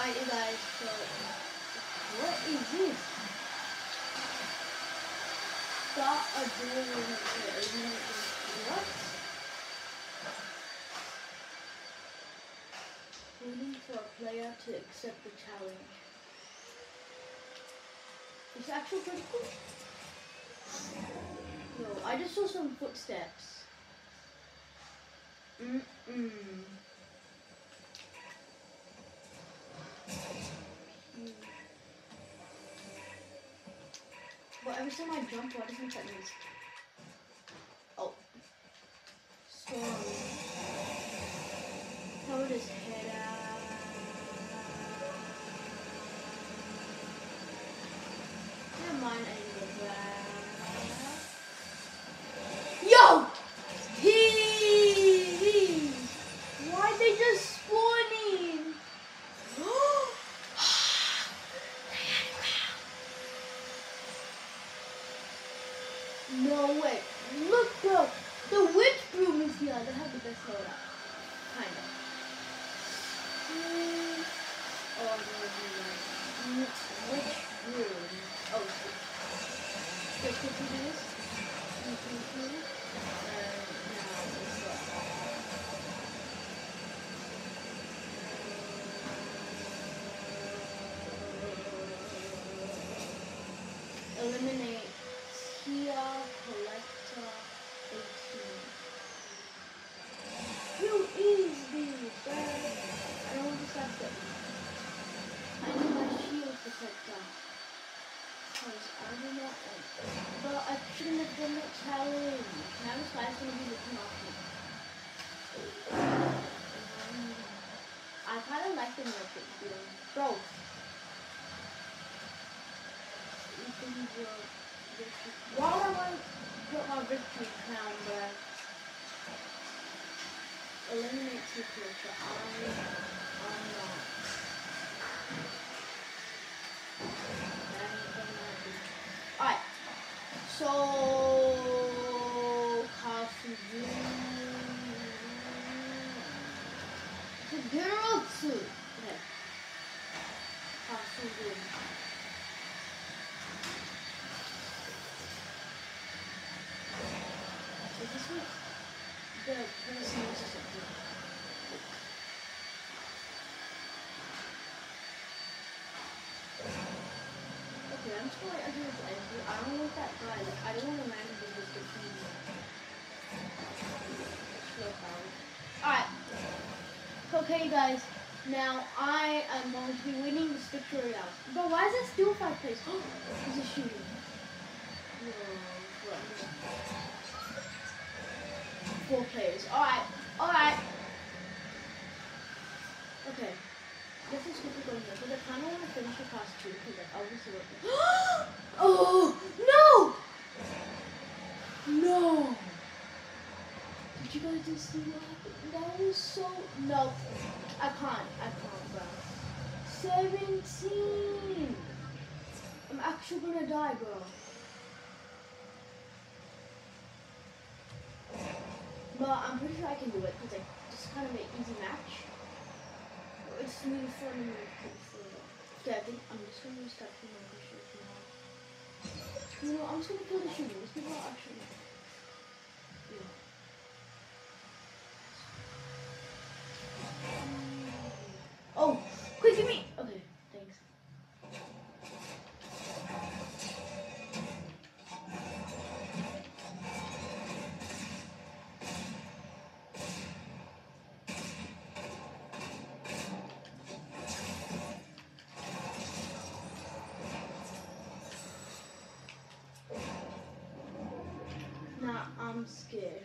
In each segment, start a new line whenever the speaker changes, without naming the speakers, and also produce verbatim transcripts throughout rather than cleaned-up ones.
Alright, you guys, so what is this? Start a duel. What? Waiting for a player to accept the challenge. It's actually pretty cool. Yo, I just saw some footsteps. Mm-mm. But every time I jump, why doesn't that mean? Oh. Storm. Covered his head out. Never mind any of that. Yo! He! Why'd they just spawn in? No way. Look, bro. The witch broom is here. They have the best loadout. Kind of. Mm. Oh, no, no, no. Witch broom. Oh, shit. Just to do this. Mm-hmm. And now it's up. Eliminate Tia Collector eighteen. Who is this? I don't want to start that. I need my shield protector. Because I do not want. But I shouldn't have done that challenge. Now this guy's going to be looking after me. I kind of like the milkshake video. Bro. You can do why would I want to put my victory crown there? Eliminate two kills, but I'm, I'm not. Alright, so Kasuzu. Girotsu. Okay. Kasuzu. Is this what the person is something? Okay, I'm just gonna argue with Andrew. I don't want that guy. Like, I don't want to land with this defeat. Alright. Okay, guys. Now, I am going to be winning this victory out. But why is it still five place? Oh, he's a shooting. No, what? Four players. Alright. Alright. Okay. This is super going here because I kind of want to finish the class two because like, I'll just work. Oh! No! No! Did you guys just see what happened? That was so. No. I can't. I can't, bro. seventeen! I'm actually gonna die, bro. But I'm pretty sure I can do it because like just kind of an easy match. It's really fun and really pretty fun. Okay, I think I'm just gonna start filming my shoes now. You know, I'm just gonna kill the shooting. These people are actually. Yeah. Oh, quick, give me. Okay, thanks. I'm scared.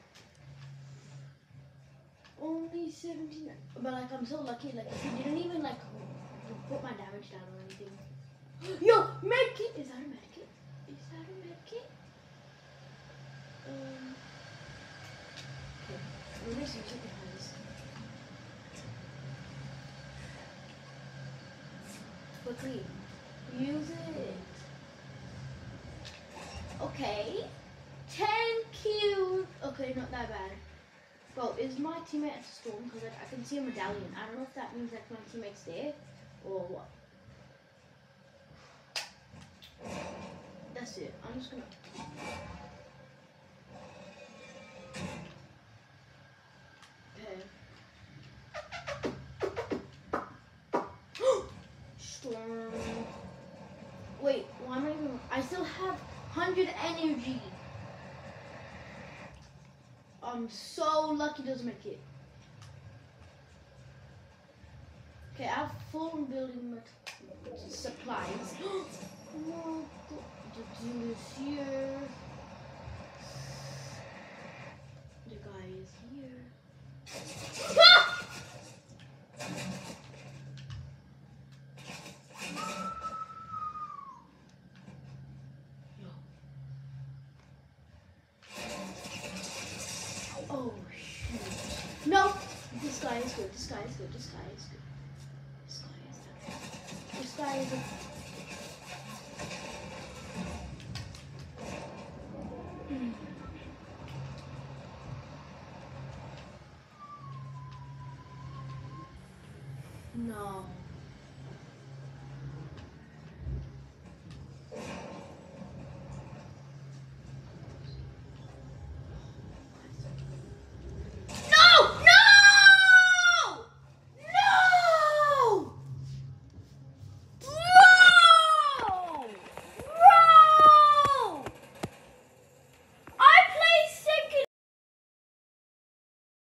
Only seventeen, but like I'm so lucky. Like he didn't even like put my damage down or anything. Yo, medkit! Is that a medkit? Is that a medkit? Um. Okay, let me see what it has. Quickly, use it. Okay. ten kills. Okay, not that bad. Bro, is my teammate at the storm? Because like, I can see a medallion. I don't know if that means like my teammate's there Or what? That's it. I'm just gonna. Okay. Storm. Wait, why am I even? I still have one hundred energy. I'm so lucky doesn't make it. Okay, I have full building supplies. Oh, the deal is here. The guy is here. Ah! Oh shoot. No! This guy is good, this guy is good, this guy is good. This guy is good. This guy is good. Mm. No.